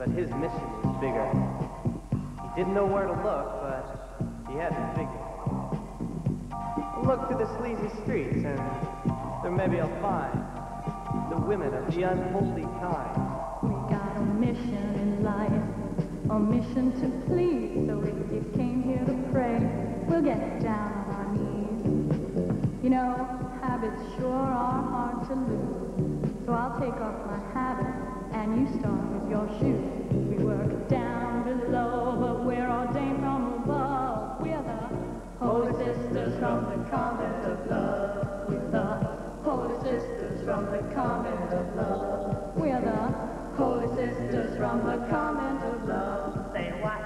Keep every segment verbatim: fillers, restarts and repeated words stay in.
but his mission was bigger. He didn't know where to look, but he had to figure. Look to the sleazy streets, and there maybe I'll find the women of the unholy kind. We got a mission in life, a mission to please. So if you came here to pray, we'll get down on our knees. You know, habits sure are hard to lose. So I'll take off my habit, and you start with your shoes. We work down below, but we're ordained from above. We're the Holy Sisters from the Convent of Love. We're the Holy Sisters from the Convent of Love. We're the Holy Sisters from the Convent of Love. Say what?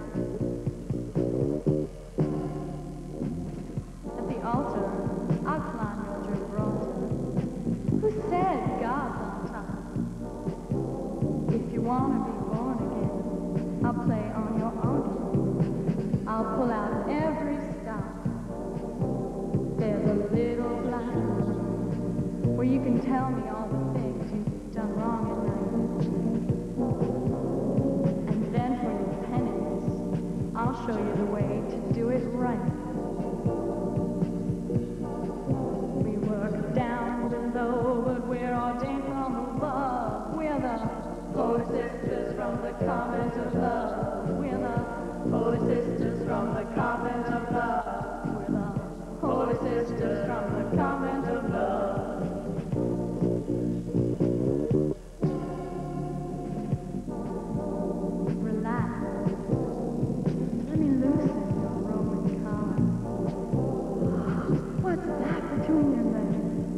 At the altar, I'll climb your Gibraltar. Who said God's on top? If you want to be born again, I'll play on your organ. I'll pull out every stop. There's a little black room where you can tell me all the things you've done wrong at night. And then for your penance, I'll show you the way to do it right. We work down below, but we're ordained from above. We're the Holy Sisters from the Convent of Love. We're the Holy Sisters from the Convent of Love. We're the Holy Sisters from the Convent of Love. Relax. Let me loosen your Roman collar. What's that between your legs?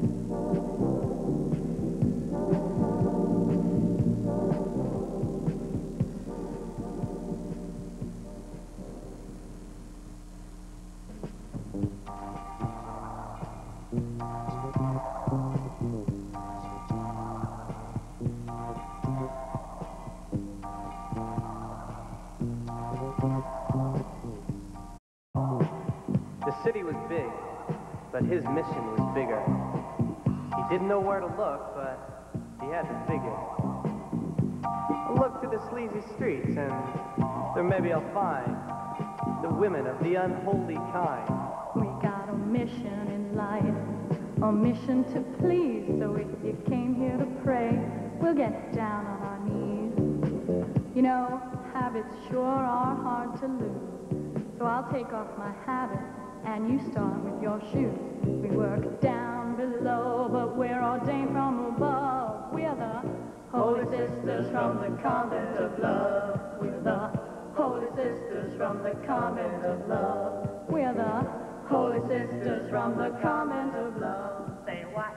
The city was big, but his mission was bigger. He didn't know where to look, but he had to figure. Look to the sleazy streets, and there maybe I'll find the women of the unholy kind. We got a mission in life, a mission to please. So if you came here to pray, we'll get down on our knees. You know, habits sure are hard to lose. So I'll take off my habit, and you start with your shoes. We work down below, but we're ordained from above. We're the Holy Sisters from the Convent of Love. We're the Holy Sisters from the Convent of Love. We're the Holy Sisters from the Convent of Love. Say what?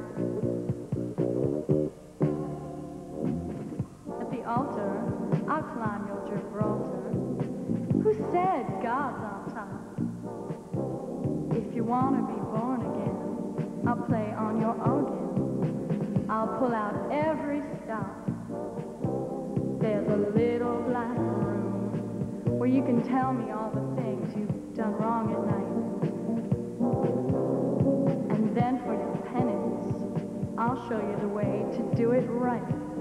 At the altar, I'll climb your Gibraltar. Who said God's on top? If you want to be born again, I'll play on your organ. I'll pull out every stop. There's a little black room where you can tell me all the things you've done wrong at night. And then for your penance, I'll show you the way to do it right.